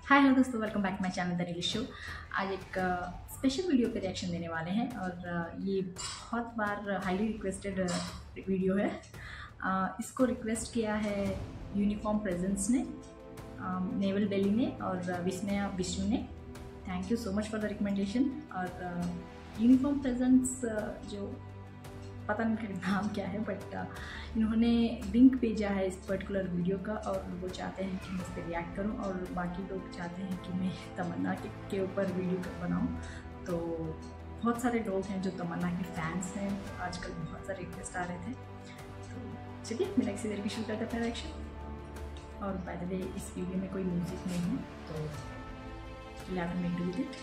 हाय hello दोस्तों, welcome back my channel the real show. आज एक स्पेशल वीडियो पे रिएक्शन देने वाले हैं और ये बहुत बार हाईली रिक्वेस्टेड वीडियो है। इसको रिक्वेस्ट किया है यूनिफॉर्म प्रेजेंस ने, नेवल बेली ने और विस्मया विष्णु ने। Thank you so much for the recommendation. और यूनिफॉर्म प्रेजेंस जो पता नहीं इनका नाम क्या है, बट इन्होंने लिंक भेजा है इस पर्टिकुलर वीडियो का और वो चाहते हैं कि मैं इस पर रिएक्ट करूं और बाकी लोग चाहते हैं कि मैं तमन्ना के ऊपर वीडियो बनाऊं। तो बहुत सारे लोग हैं जो तमन्ना के फैंस हैं, आजकल बहुत सारे रिक्वेस्ट आ रहे थे। तो चलिए मेरा किसी देर की शुरू करते अपना रिएक्शन। और बाय द वे इस वीडियो में कोई म्यूज़िक नहीं है, तो लेट मी डू इट।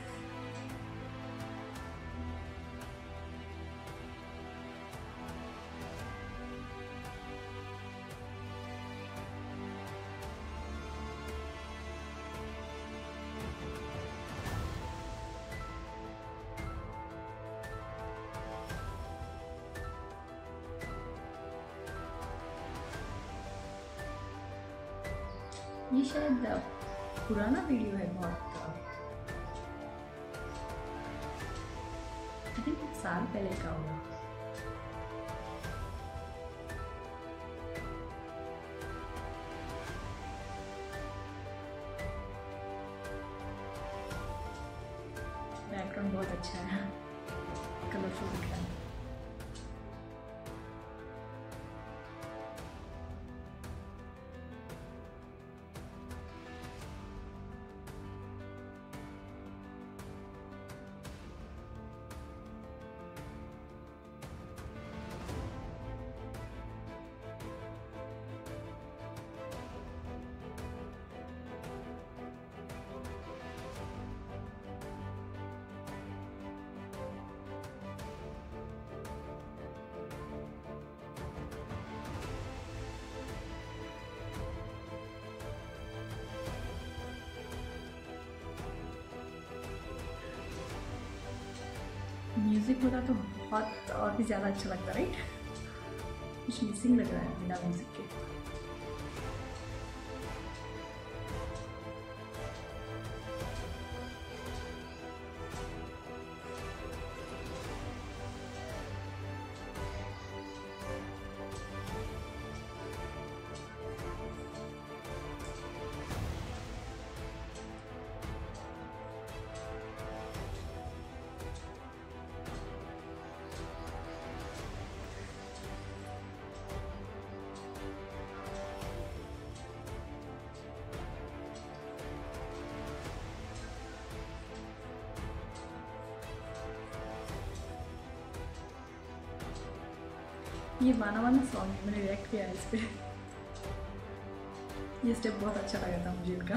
ये शायद पुराना वीडियो है बहुत, आई थिंक एक साल पहले का होगा। बैकग्राउंड बहुत अच्छा है, कलरफुल दिख रहा है। म्यूज़िक होता तो बहुत और भी ज़्यादा अच्छा लगता, राइट? कुछ मिसिंग लग रहा है बिना म्यूज़िक के। ये वाना वाना सॉन्ग मैंने रिएक्ट किया है इस पर। ये स्टेप बहुत अच्छा लगा था मुझे इनका।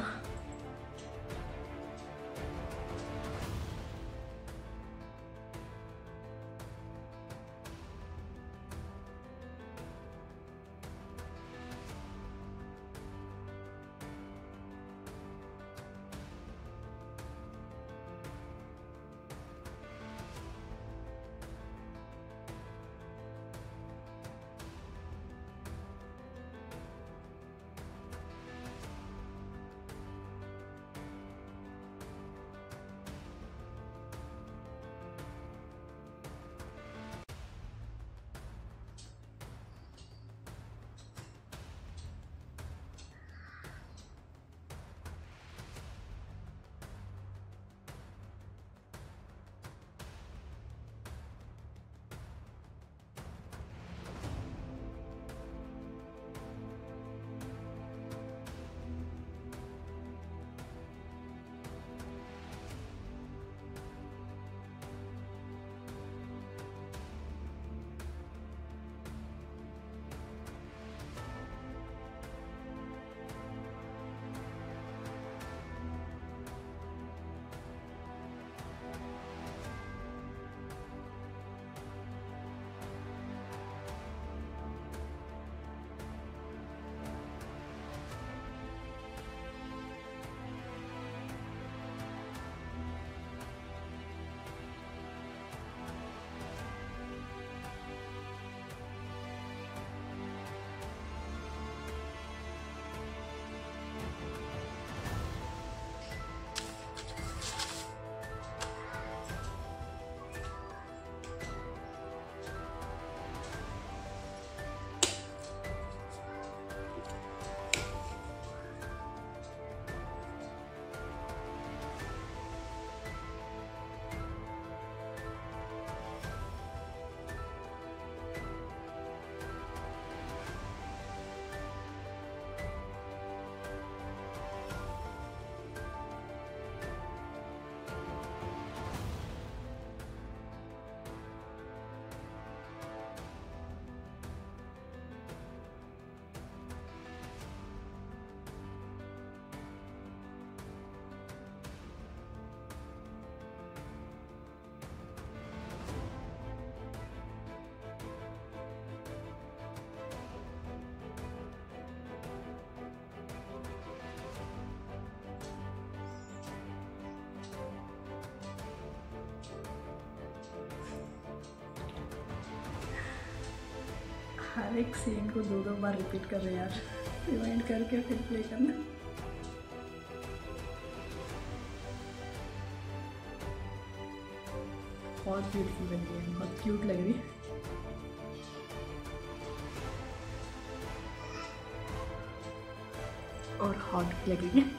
हर एक सीन को 2-2 बार रिपीट कर रहे यार, रिवाइंड करके फिर प्ले करना। बहुत ब्यूटीफुल बन रही है, बहुत क्यूट लग रही है। और हॉट लग रही है।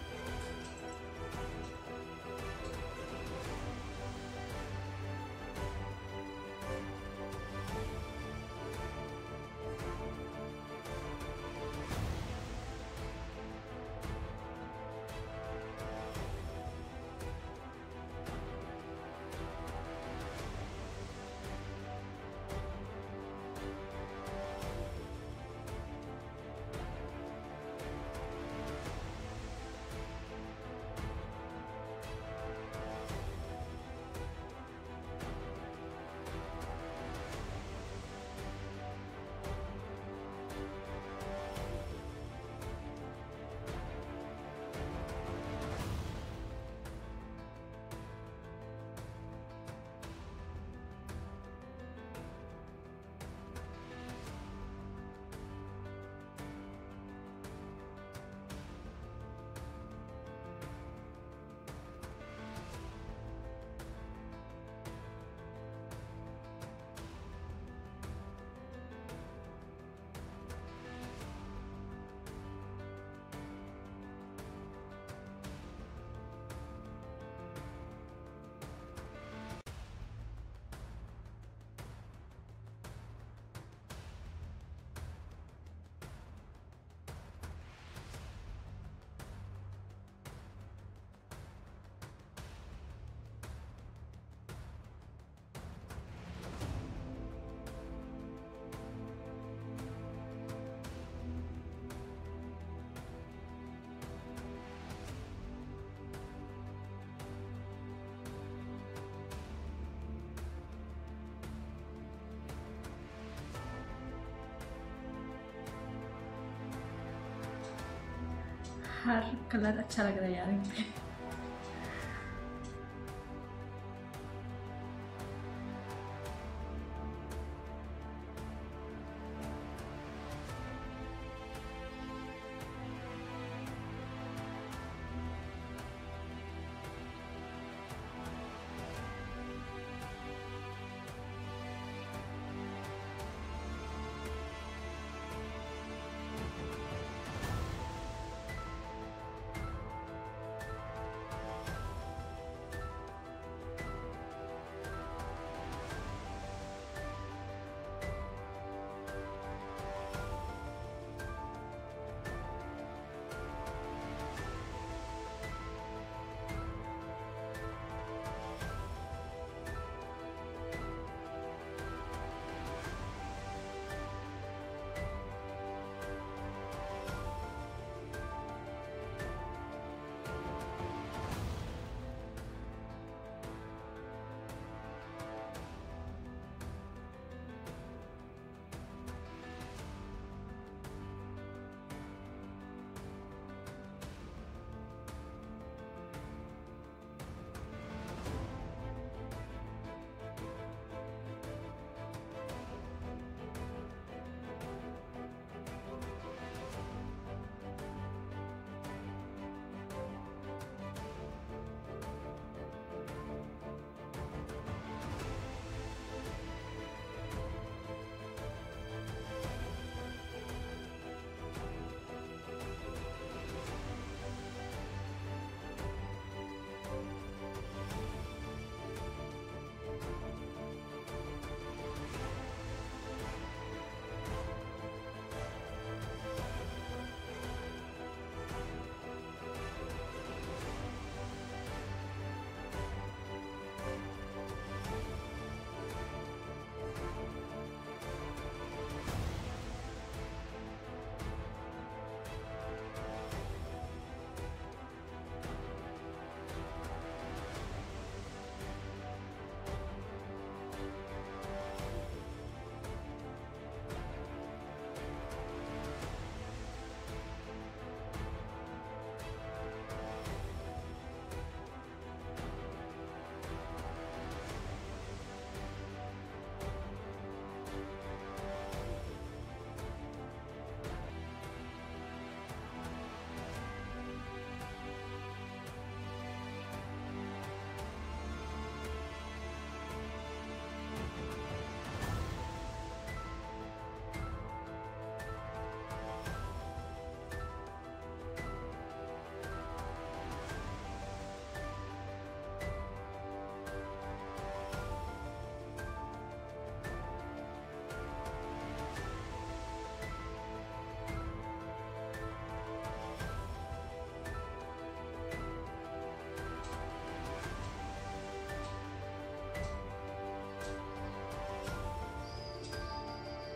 हर कलर अच्छा लग रहा है यार इन पे।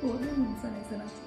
오늘 문상에서 나왔어.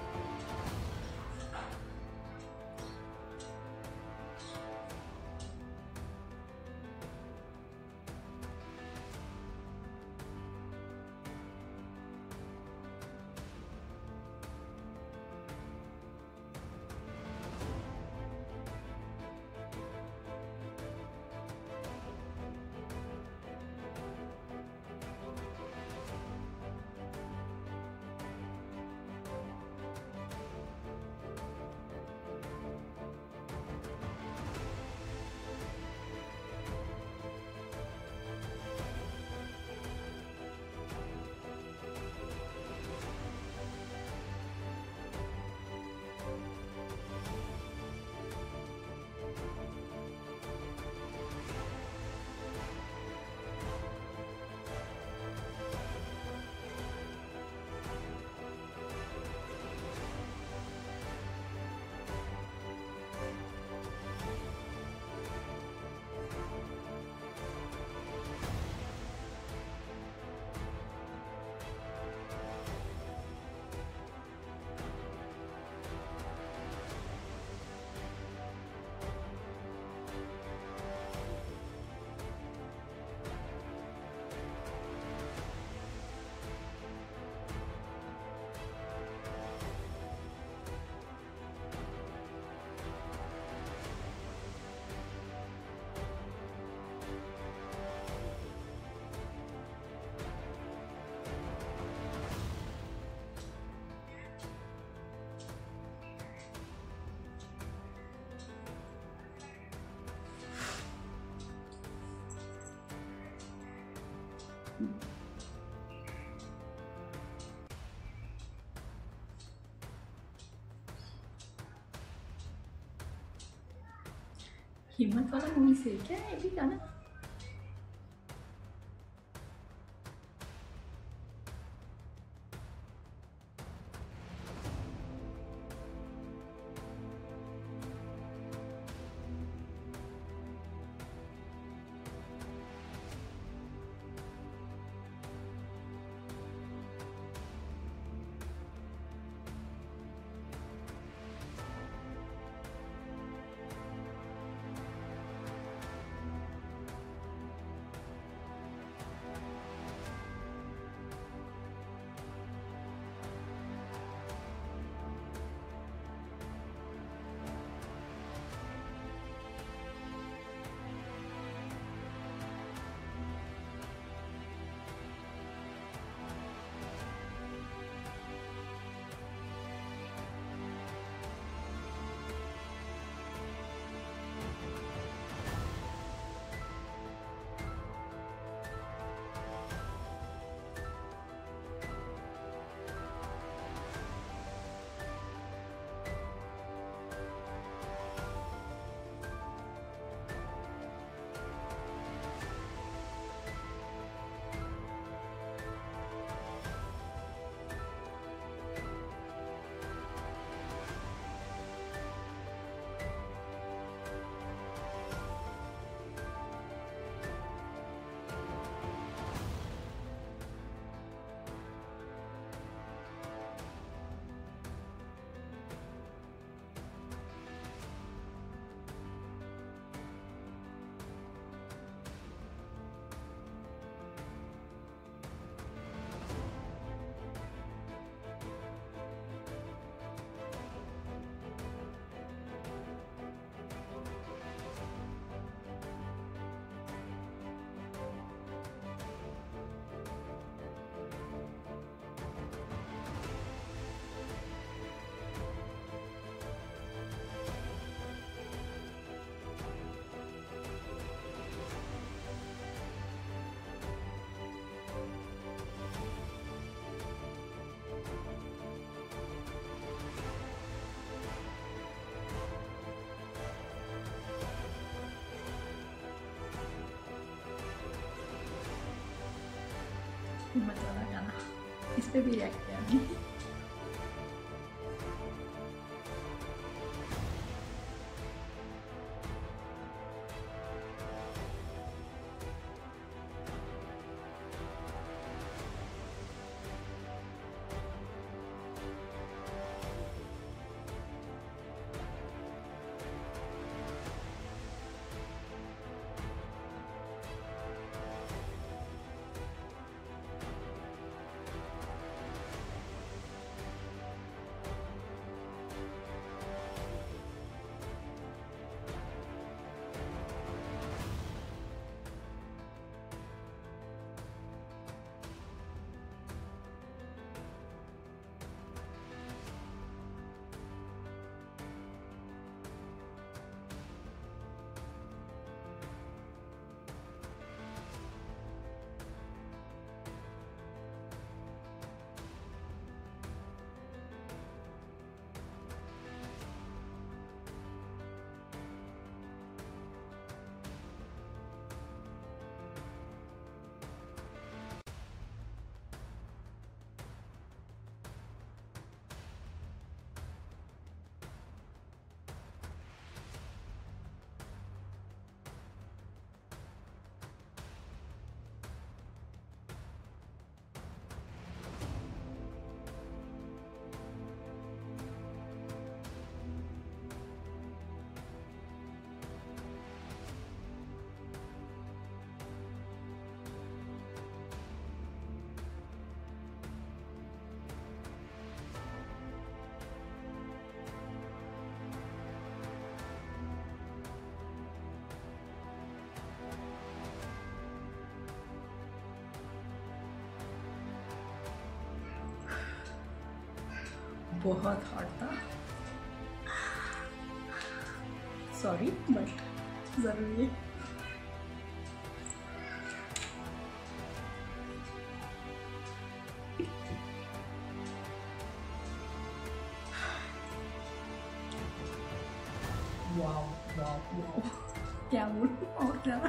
हिम्मत वाला मूवी से क्या है ये गाना? हिम्मत वाला गाना, इस पे भी रिएक्ट किया मैंने। बहुत हॉट था, सॉरी बट ज़रूरी है। वाओ वाओ वाओ, क्या बोलूं और ज़्यादा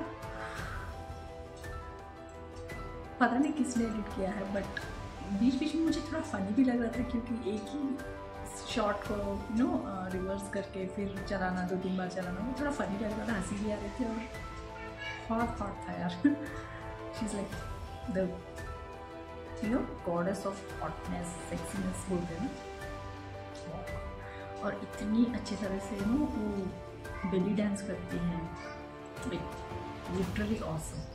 पता नहीं किसने एडिट किया है, बट बीच बीच में मुझे थोड़ा फनी भी लग रहा था क्योंकि एक ही शॉट को रिवर्स करके फिर चलाना, 2-3 बार चलाना, वो थोड़ा फनी लग रहा था, हंसी भी आ रही थी और बहुत हॉट था यार। She is like the goddess of hotness, sexiness बोलते हैं ना, और इतनी अच्छी तरह से वो बेली डांस करती हैं, लिटरली ऑसम।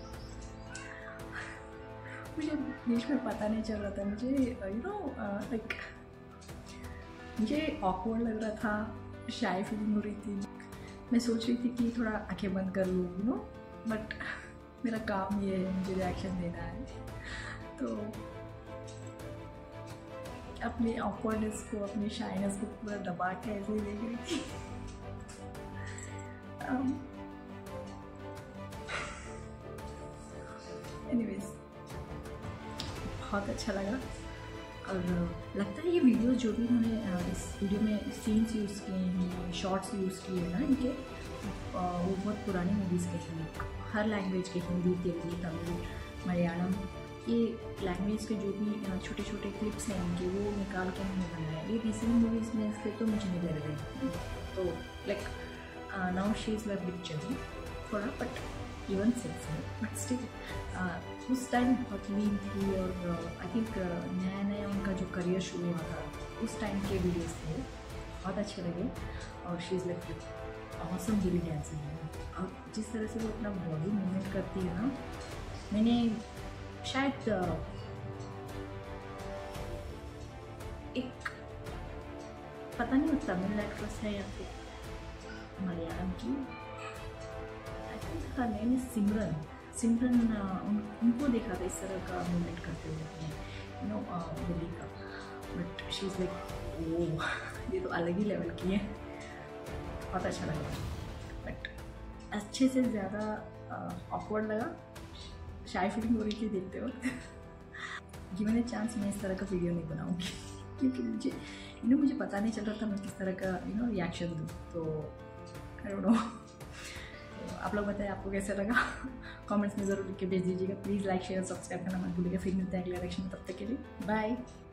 मुझे बीच में पता नहीं चल रहा था, मुझे लाइक मुझे ऑकवर्ड लग रहा था, शाय फीलिंग हो रही थी। मैं सोच रही थी कि थोड़ा आंखें बंद कर लूँ बट मेरा काम ये है, मुझे रिएक्शन देना है, तो अपनी ऑकवर्डनेस को, अपनी शाइनेस को पूरा दबा के ऐसे ही देख रही थी। एनीवेज बहुत अच्छा लगा, और लगता है ये वीडियो जो भी मैंने इस वीडियो में सीन्स यूज़ किए हैं, शॉर्ट्स यूज़ किए हैं ना इनके, वो बहुत पुरानी मूवीज़ के हैं, हर लैंग्वेज के, हिंदी, तेलुगु, तमिल, मलयालम, ये लैंग्वेज के जो भी छोटे छोटे क्लिप्स हैं इनके, वो निकाल के मैंने बनाया। ये रिसेंट मूवीज़ में से तो मुझे नहीं लग रही, तो like now she is like big चली थोड़ा, but even sexy, but still उस टाइम बहुत लीन थी, और आई थिंक नया नया उनका जो करियर शुरू हुआ था, उस टाइम के वीडियोस थे, बहुत अच्छे लगे। और she is like awesome belly dancing है, और जिस तरह से वो अपना बॉडी मूवमेंट करती है ना, मैंने शायद एक पता नहीं वो तमिल एक्ट्रेस है या फिर मलयालम की, आई थिंक का नेम सिमरन, उनको देखा था इस तरह का मूवमेंट करते हुए अपने दिल्ली का, but she is like oh, ये तो अलग ही लेवल की है, बहुत अच्छा लगा, बट अच्छे से ज़्यादा ऑकवर्ड लगा, शाय फीलिंग हो रही थी देखते वक्त। गिवन ए चांस मैं इस तरह का वीडियो नहीं बनाऊंगी क्योंकि मुझे पता नहीं चल रहा था मैं किस तरह का रिएक्शन दूँ, तो आई डोंट नो। तो आप लोग बताएं आपको कैसा लगा, कमेंट्स में ज़रूर लिख के भेज दीजिएगा। प्लीज़ लाइक शेयर सब्सक्राइब करना मत भूलिएगा। फिर मिलते हैं अगले रिएक्शन में, तब तक के लिए बाय।